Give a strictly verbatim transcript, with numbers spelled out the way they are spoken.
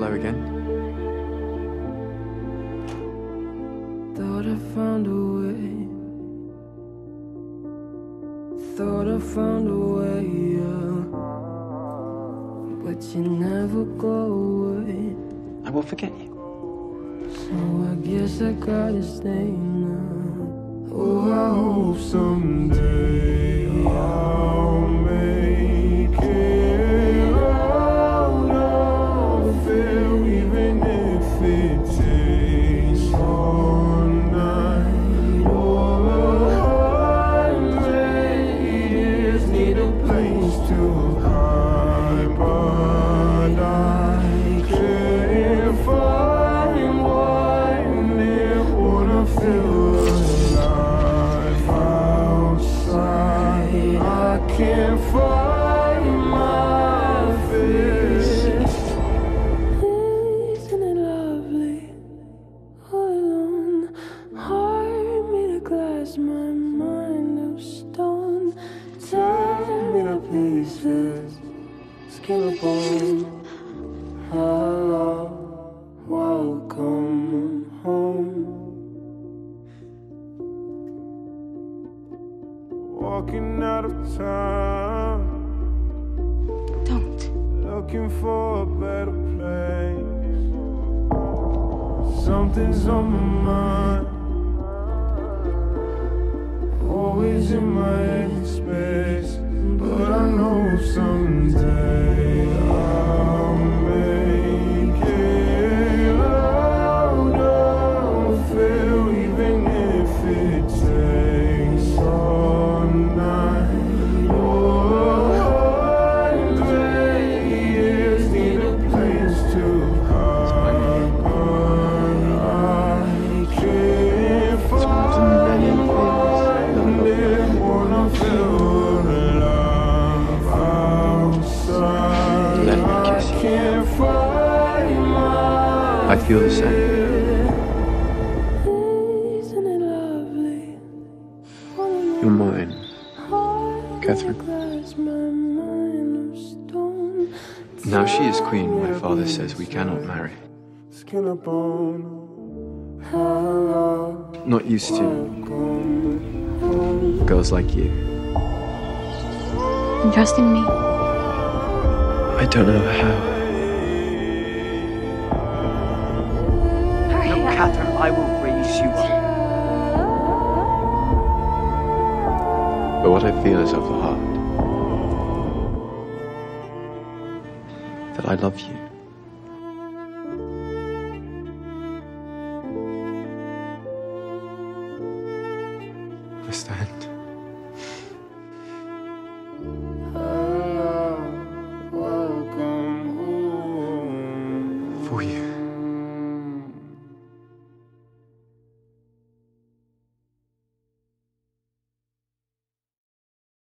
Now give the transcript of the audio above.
hello again. Thought I found a way. Thought I found a way, yeah. But you never go away. I will forget you. So I guess I gotta stay now. Oh, I hope someday I'll make it out of here, even if it takes all night or a hundred years. Need a place to hide, but I can't find one near. Wanna feel alive outside. I can't find my fears. Isn't it lovely? All alone, heart made of glass, my mind of stone. Tear me to pieces, skin and bone. Hello, welcome home. Walking out of town, Don't. looking for a better place. Something's on my mind, always in my head space. But I know someday I'll make it out of here, even if it takes all night or a hundred years. Need a place to hide, but I can't find one near. Wanna feel alive outside. Let me kiss you. I can't find my I feel the same. Isn't it lovely? You're mine, Catherine. Now she is queen, my father says we cannot marry. Skin and bone. Not used to girls like you. And trust in me. I don't know how. Hurry No, up. Catherine, I will raise you up. But what I feel is of the heart. That I love you. Understand? Welcome home. For you.